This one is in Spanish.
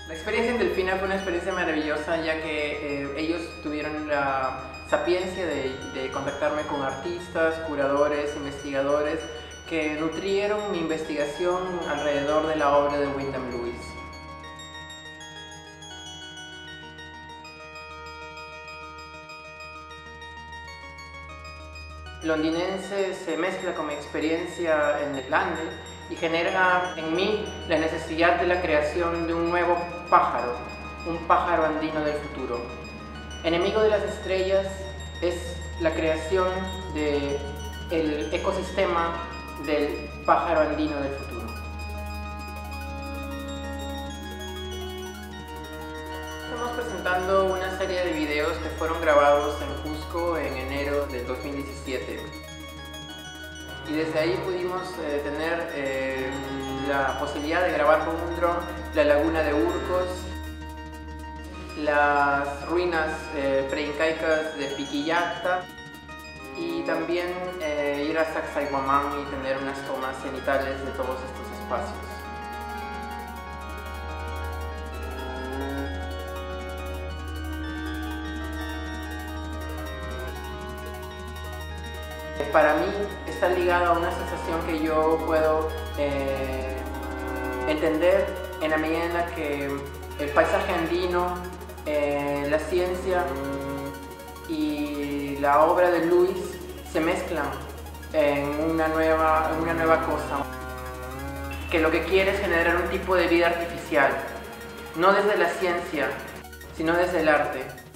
La experiencia en Delfina fue una experiencia maravillosa, ya que ellos tuvieron la sapiencia de contactarme con artistas, curadores, investigadores que nutrieron mi investigación alrededor de la obra de Wyndham Lewis. Londinense se mezcla con mi experiencia en Irlanda y genera en mí la necesidad de la creación de un nuevo pájaro, un pájaro andino del futuro. Enemigo de las estrellas es la creación del ecosistema del pájaro andino del futuro. Estamos presentando una serie de videos que fueron grabados en Cusco en enero del 2017. Y desde ahí pudimos tener la posibilidad de grabar con un dron la laguna de Urcos, las ruinas preincaicas de Piquillacta y también ir a Sacsayhuamán y tener unas tomas cenitales de todos estos espacios. Para mí está ligado a una sensación que yo puedo entender en la medida en la que el paisaje andino, la ciencia y la obra de Lewis se mezclan en una nueva cosa, que lo que quiere es generar un tipo de vida artificial, no desde la ciencia, sino desde el arte.